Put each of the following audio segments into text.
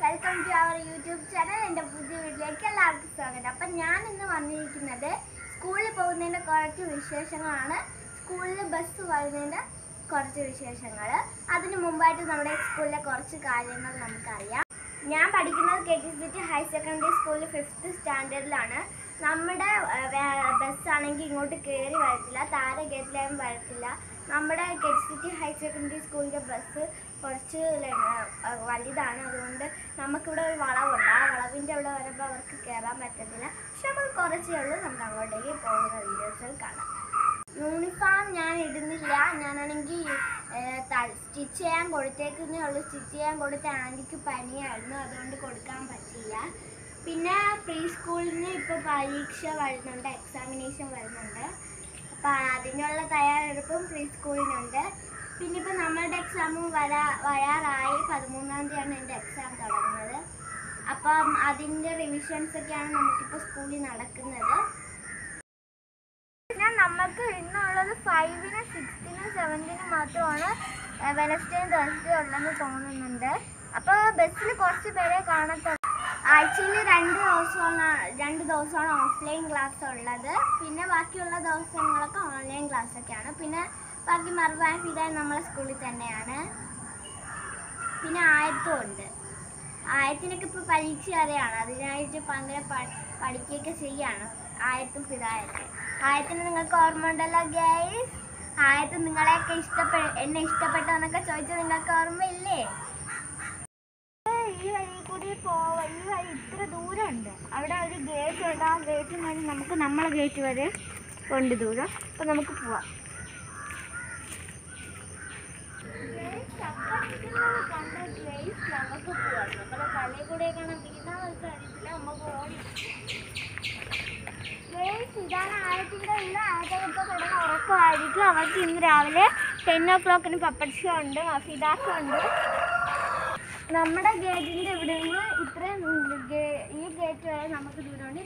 Welcome to our YouTube channel. എൻ്റെ പുതിയ വീട്ടിലേക്ക് എല്ലാവർക്കും സ്വാഗതം. അപ്പം ഞാൻ ഇന്ന് വന്നിരിക്കുന്നത് സ്കൂളിൽ പോകുന്നതിൻ്റെ കുറച്ച് വിശേഷങ്ങളാണ്. സ്കൂളിൽ ബസ് വരുന്നതിൻ്റെ കുറച്ച് വിശേഷങ്ങൾ. അതിന് മുമ്പായിട്ട് നമ്മുടെ സ്കൂളിലെ കുറച്ച് കാര്യങ്ങൾ നമുക്കറിയാം. ഞാൻ പഠിക്കുന്നത് KTCT ഹയർ സെക്കൻഡറി സ്കൂളിൽ 5th സ്റ്റാൻഡേർഡിലാണ്. നമ്മുടെ ബസ്സാണെങ്കിൽ ഇങ്ങോട്ട് കയറി വരത്തില്ല, താഴെ ഗേറ്റിലായും വരത്തില്ല. നമ്മുടെ KTCT ഹയർ സെക്കൻഡറി സ്കൂളിൻ്റെ ബസ് കുറച്ച് വലുതാണ്. അതുകൊണ്ട് നമുക്കിവിടെ ഒരു വളവുണ്ട്. ആ വളവിൻ്റെ അവിടെ വരുമ്പോൾ അവർക്ക് കയറാൻ പറ്റത്തില്ല. പക്ഷെ നമ്മൾ കുറച്ചേ ഉള്ളൂ. നമുക്ക് അങ്ങോട്ടേക്ക് പോകുന്ന വീഡിയോസിൽ കാണാം. യൂണിഫോം ഞാൻ ഇടുന്നില്ല. ഞാനാണെങ്കിൽ സ്റ്റിച്ച് ചെയ്യാൻ കൊടുത്തേക്കുന്നേ ഉള്ളൂ. സ്റ്റിച്ച് ചെയ്യാൻ കൊടുത്ത ആൻറ്റിക്ക് പനിയായിരുന്നു, അതുകൊണ്ട് കൊടുക്കാൻ പറ്റില്ല. പിന്നെ പ്രീ സ്കൂളിന് ഇപ്പോൾ പരീക്ഷ വരുന്നുണ്ട്, എക്സാമിനേഷൻ വരുന്നുണ്ട്. അപ്പോൾ അതിനുള്ള തയ്യാറെടുപ്പും പ്രീ സ്കൂളിനുണ്ട്. പിന്നെ ഇപ്പോൾ നമ്മളുടെ എക്സാമും വരാറായി. 13-ാം തീയതിയാണ് എൻ്റെ എക്സാം തുടങ്ങുന്നത്. അപ്പം അതിൻ്റെ റിവിഷൻസൊക്കെയാണ് നമുക്കിപ്പോൾ സ്കൂളിൽ നടക്കുന്നത്. പിന്നെ നമുക്ക് ഇന്നുള്ളത് 5-നും 6-നും 7-നും മാത്രമാണ് വെനസ്ഡേയും തേഴ്സ്ഡേയും ഉള്ളതെന്ന് തോന്നുന്നുണ്ട്. അപ്പോൾ ബസ്സിൽ കുറച്ച് പേരെ കാണത്തുള്ളൂ. ആഴ്ചയിൽ 2 ദിവസമാണ് ഓഫ്ലൈൻ ക്ലാസ് ഉള്ളത്. പിന്നെ ബാക്കിയുള്ള ദിവസങ്ങളൊക്കെ ഓൺലൈൻ ക്ലാസ്സൊക്കെയാണ്. പിന്നെ ബാക്കി മറുപടി ഫിദായി നമ്മളെ സ്കൂളിൽ തന്നെയാണ്. പിന്നെ ആയത്തും ഉണ്ട്. ആയത്തിനൊക്കെ ഇപ്പോൾ പരീക്ഷ വരെയാണ്. അതിനായിട്ട് ഭയങ്കര പഠിക്കുകയൊക്കെ ചെയ്യാണ് ആയത്തും ഫിദായൊക്കെ. ആയത്തിന് നിങ്ങൾക്ക് ഓർമ്മ ഉണ്ടല്ലോ ഗൈസ്. ആയത്ത് നിങ്ങളെയൊക്കെ എന്നെ ഇഷ്ടപ്പെട്ടോ എന്നൊക്കെ ചോദിച്ചാൽ നിങ്ങൾക്ക് ഓർമ്മയില്ലേ? ഈ വഴി കൂടി ഈ വഴി ഇത്ര ദൂരമുണ്ട്. അവിടെ ഒരു ഗേറ്റ് ഉണ്ട്. ആ ഗേറ്റിൽ വഴി നമുക്ക് നമ്മളെ ഗേറ്റ് വരെ ഉണ്ട് ദൂരം. അപ്പം നമുക്ക് പോവാം. നമുക്ക് പോവാം. നമ്മുടെ തലയിൽ കൂടെയൊക്കെയാണ് വീണാന്ന് വെച്ചാൽ അറിയത്തില്ല. നമുക്ക് ഓടി. ഇതാണ് ആയത്തിൻ്റെ ഇന്ന്. ആയതൊക്കെ കിടന്ന് ഉറക്കമായിരിക്കും. അവർക്ക് ഇന്ന് രാവിലെ 10 o'clock പപ്പട് ഷോ ഉണ്ട്, ഫിദാഷോ ഉണ്ട്. നമ്മുടെ ഗേറ്റിൻ്റെ ഇവിടെ നിന്ന് ഇത്രയും ഈ ഗേറ്റ് വരെ നമുക്ക് ദൂരമുണ്ട്.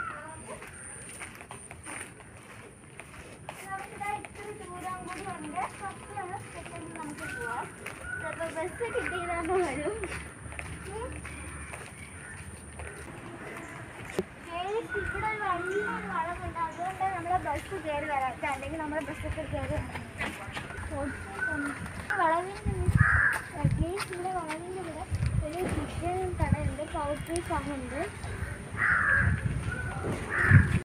ഇത്ര ദൂരം കൂടി ഉണ്ട്. നമുക്ക് പോവാം. ചിലപ്പോൾ ബസ് കിട്ടിയതാന്ന് വരും. ഇവിടെ വലിയൊരു വളവുണ്ട്. അതുകൊണ്ട് നമ്മളെ ബസ് കയറി വരാത്ത, അല്ലെങ്കിൽ നമ്മുടെ ബസ്സൊക്കെ കയറി വളവിൻ്റെ ഇവിടെ വളവിൻ്റെ ഇവിടെ ഒരു ചിക്കൻ കടയുണ്ട്, പൗട്രി ഫാമുണ്ട്.